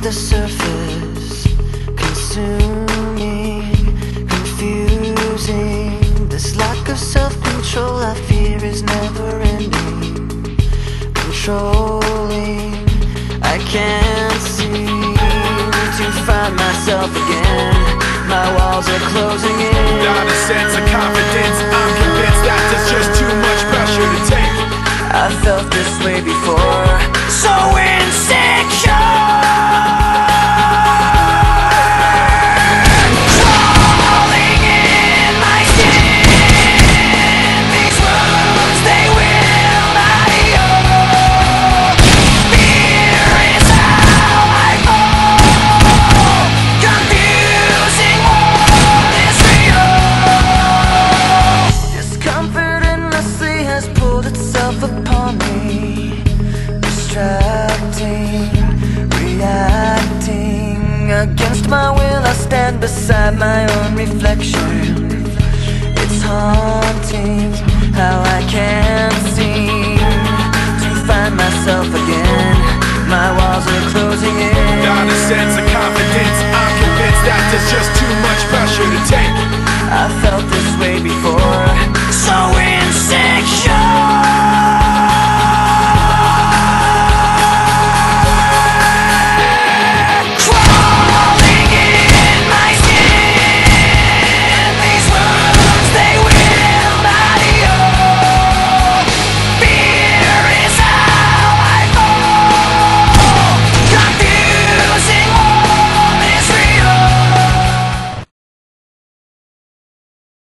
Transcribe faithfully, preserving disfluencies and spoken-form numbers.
the surface, consuming, confusing. This lack of self-control I fear is never ending, controlling. I can't seem to find myself again. My walls are closing in. Not a sense of confidence, I'm convinced that there's just too much pressure to take. I felt this way before, so insecure. Against my will, I stand beside my own reflection. It's haunting how I can't seem to find myself again. My walls are closing in. Not a sense of confidence, I'm convinced that there's just